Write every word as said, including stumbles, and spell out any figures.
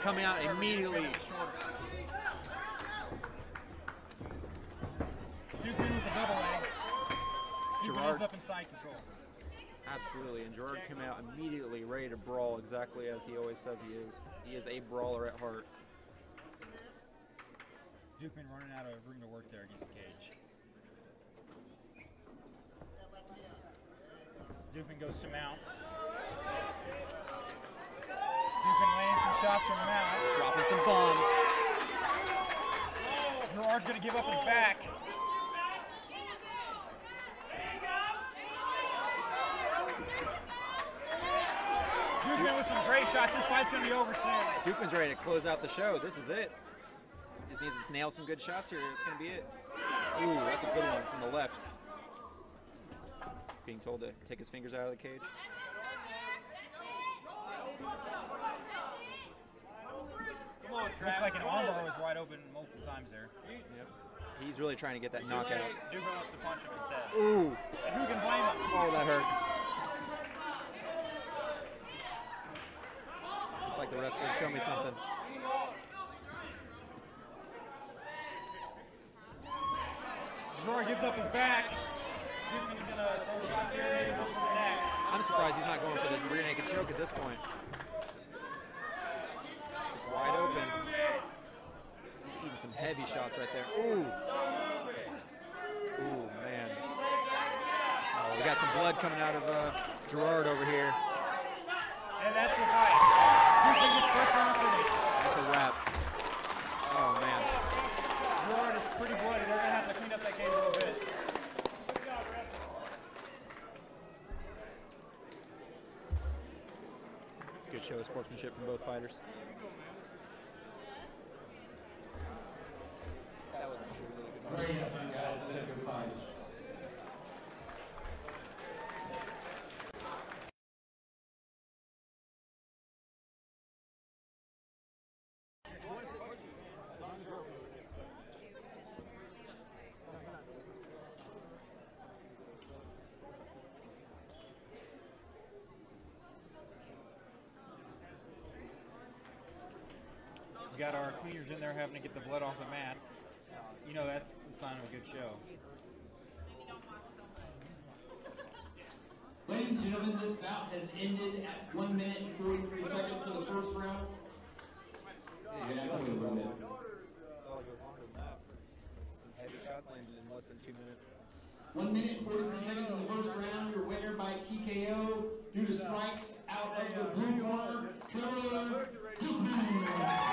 coming out immediately. Dukeman with the double leg. Gerard is up in side control. Absolutely, and Gerard came out immediately ready to brawl exactly as he always says he is. He is a brawler at heart. Dukeman running out of room to work there against the cage. Dukeman goes to mount. Dukeman landing some shots from the mount. Dropping some bombs. Gerard's going to give up his back. Dukeman with some great shots. This fight's going to be over soon. Dukeman's ready to close out the show. This is it. Just needs to nail some good shots here. It's going to be it. Ooh, that's a good one from the left. Being told to take his fingers out of the cage. Come on, looks like an armbar was wide open multiple times there. Yep. He's really trying to get that knockout. Dukeman wants to punch him instead. Ooh. And who can blame him? Oh, that hurts. Looks like the ref's going to show me something. Gerard gives up his back. Dukeman's going to throw shots here and go for the neck. I'm surprised he's not going for the rear naked choke at this point. It's wide open. Even some heavy shots right there. Ooh. Ooh, man. Oh, we got some blood coming out of uh, Gerard over here. And that's the fight. Dukeman gets first round finish. That's a wrap. Oh, man. Gerard is pretty bloody. They're going to have to clean up that cage a little bit. Good show of sportsmanship from both fighters. That was actually a really good fight. Great effort, guys. That's a good fight. We got our cleaners in there having to get the blood off the mats. You know that's the sign of a good show. Ladies and gentlemen, this bout has ended at one minute and forty-three seconds for the first round. Yeah, I think it was one minute. Some heavy shots landed in less than two minutes. One minute and forty-three seconds in the first round. Your winner by T K O due to strikes out of the blue corner, Gerard Dukeman.